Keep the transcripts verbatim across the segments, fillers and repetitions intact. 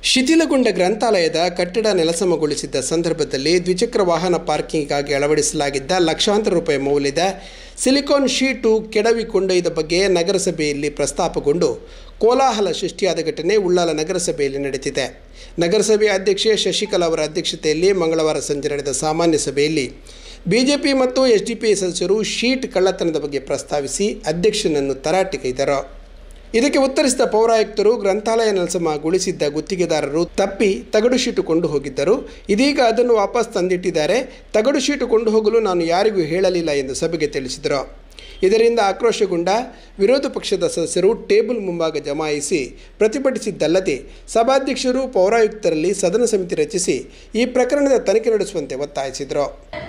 ಶಿಥಿಲಗೊಂಡ ಗ್ರಂಥಾಲಯದ ಕಟ್ಟಡ ನೆಲಸಮಗೊಳಿಸಿದ್ದ ಸಂದರ್ಭದಲ್ಲಿ ದ್ವಿಚಕ್ರ ವಾಹನ ಪಾರ್ಕಿಂಗ್ಗಾಗಿ ಅಳವಡಿಸಲಾಗಿದ್ದ ಲಕ್ಷಾಂತರ ರೂಪಾಯಿ ಮೌಲ್ಯದ ಸಿಲಿಕಾನ್ ಶೀಟು ಕೆಡವಿ ಕೊಂಡೊಯ್ದ ಬಗ್ಗೆ ನಗರಸಭೆಯಲ್ಲಿ ಪ್ರಸ್ತಾಪಗೊಂಡು ಕೋಲಾಹಲ ಸೃಷ್ಟಿಯಾದ ಘಟನೆ ಉಳ್ಳಾಲ ನಗರಸಭೆಯಲ್ಲಿ ನಡೆದಿದೆ. ನಗರಸಭೆ ಅಧ್ಯಕ್ಷೆ ಶಶಿಕಲಾ ಅವರ ಅಧ್ಯಕ್ಷತೆಯಲ್ಲಿ ಮಂಗಳವಾರ ಸಂಜೆ ನಡೆದ ಸಾಮಾನ್ಯ ಸಭೆಯಲ್ಲಿ ಬಿಜೆಪಿ ಮತ್ತು ಎಸ್ಡಿಪಿಐ ಸದಸ್ಯರು ಶೀಟ್ ಕಳ್ಳತನದ ಬಗ್ಗೆ ಪ್ರಸ್ತಾವಿಸಿ ಅಧ್ಯಕ್ಷನನ್ನು ತರಾಟೆಗೈದರು. ಇದಕ್ಕೆ ಉತ್ತರಿಸಿದ ಪೌರಾಯುಕ್ತರು ಗ್ರಂಥಾಲಯ ನೆಲಸಮಗೊಳಿಸಿದ್ದ ಗುತ್ತಿಗೆದಾರರು ತಪ್ಪಿ ತಗಡು ಶೀಟು ಕೊಂಡು ಹೋಗಿದ್ದರು. ಇದೀಗ ಅದನ್ನು ವಾಪಸ್ ತಂದಿಟ್ಟಿದ್ದಾರೆ. ತಗಡು ಶೀಟು ಕೊಂಡು ಹೋಗಲು ನಾನು ಯಾರಿಗೂ ಹೇಳಲಿಲ್ಲ ಎಂದು ಸಭೆಗೆ ತಿಳಿಸಿದರು. ಇದರಿಂದ ಆಕ್ರೋಶಗೊಂಡ ವಿರೋಧ ಪಕ್ಷದ ಸದಸ್ಯರು ಟೇಬಲ್ ಮುಂಭಾಗ ಜಮಾಯಿಸಿ ಪ್ರತಿಭಟಿಸಿದ್ದಲ್ಲದೆ ಸಭಾಧ್ಯಕ್ಷರು ಪೌರಾಯುಕ್ತರಲ್ಲಿ ಸದನ ಸಮಿತಿ ರಚಿಸಿ ಈ ಪ್ರಕರಣದ ತನಿಖೆ ನಡೆಸುವಂತೆ ಒತ್ತಾಯಿಸಿದರು.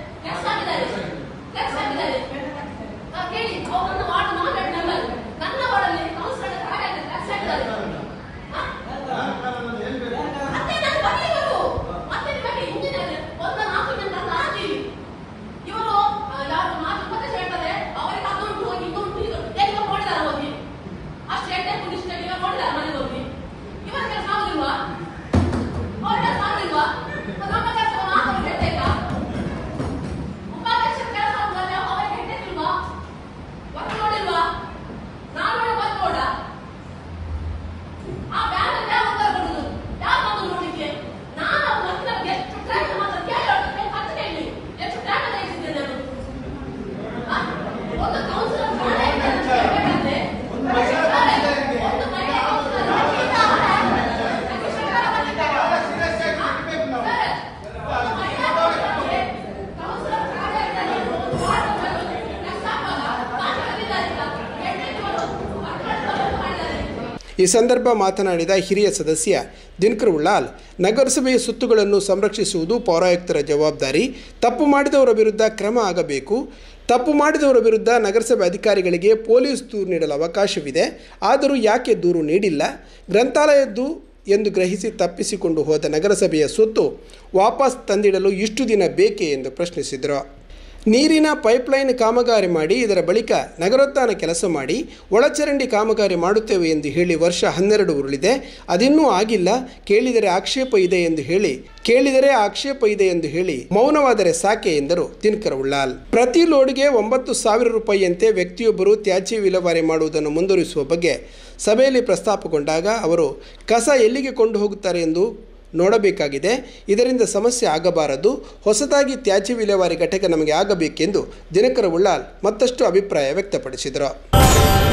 ಈ ಸಂದರ್ಭ ಮಾತನಾಡಿದ ಹಿರಿಯ ಸದಸ್ಯ ದಿನಕರ್ ಉಳ್ಳಾಲ್, ನಗರಸಭೆಯ ಸುತ್ತುಗಳನ್ನು ಸಂರಕ್ಷಿಸುವುದು ಪೌರಾಯುಕ್ತರ ಜವಾಬ್ದಾರಿ. ತಪ್ಪು ಮಾಡಿದವರ ವಿರುದ್ಧ ಕ್ರಮ ಆಗಬೇಕು. ತಪ್ಪು ಮಾಡಿದವರ ವಿರುದ್ಧ ನಗರಸಭೆ ಅಧಿಕಾರಿಗಳಿಗೆ ಪೊಲೀಸ್ ದೂರು ನೀಡಲು ಅವಕಾಶವಿದೆ. ಆದರೂ ಯಾಕೆ ದೂರು ನೀಡಿಲ್ಲ? ಗ್ರಂಥಾಲಯದ್ದು ಎಂದು ಗ್ರಹಿಸಿ ತಪ್ಪಿಸಿಕೊಂಡು ಹೋದ ನಗರಸಭೆಯ ಸ್ವತ್ತು ವಾಪಸ್ ತಂದಿಡಲು ಇಷ್ಟು ದಿನ ಬೇಕೇ ಎಂದು ಪ್ರಶ್ನಿಸಿದರು. ನೀರಿನ ಪೈಪ್ಲೈನ್ ಕಾಮಗಾರಿ ಮಾಡಿ ಇದರ ಬಳಿಕ ನಗರೋತ್ಥಾನ ಕೆಲಸ ಮಾಡಿ ಒಳಚರಂಡಿ ಕಾಮಗಾರಿ ಮಾಡುತ್ತೇವೆ ಎಂದು ಹೇಳಿ ವರ್ಷ ಹನ್ನೆರಡು ಉರುಳಿದೆ. ಅದಿನ್ನೂ ಆಗಿಲ್ಲ. ಕೇಳಿದರೆ ಆಕ್ಷೇಪ ಇದೆ ಎಂದು ಹೇಳಿ ಕೇಳಿದರೆ ಆಕ್ಷೇಪ ಇದೆ ಎಂದು ಹೇಳಿ ಮೌನವಾದರೆ ಸಾಕೆ ಎಂದರು ದಿನಕರ್ ಉಳ್ಳಾಲ್. ಪ್ರತಿ ಲೋಡ್ಗೆ ಒಂಬತ್ತು ಸಾವಿರ ರೂಪಾಯಿಯಂತೆ ವ್ಯಕ್ತಿಯೊಬ್ಬರು ತ್ಯಾಜ್ಯ ವಿಲೇವಾರಿ ಮಾಡುವುದನ್ನು ಮುಂದುವರಿಸುವ ಬಗ್ಗೆ ಸಭೆಯಲ್ಲಿ ಪ್ರಸ್ತಾಪಗೊಂಡಾಗ ಅವರು ಕಸ ಎಲ್ಲಿಗೆ ಕೊಂಡು ಹೋಗುತ್ತಾರೆ ಎಂದು ನೋಡಬೇಕಾಗಿದೆ. ಇದರಿಂದ ಸಮಸ್ಯೆ ಆಗಬಾರದು. ಹೊಸದಾಗಿ ತ್ಯಾಜ್ಯ ವಿಲೇವಾರಿ ಘಟಕ ನಮಗೆ ಆಗಬೇಕೆಂದು ದಿನಕರ್ ಉಳ್ಳಾಲ್ ಮತ್ತಷ್ಟು ಅಭಿಪ್ರಾಯ ವ್ಯಕ್ತಪಡಿಸಿದರು.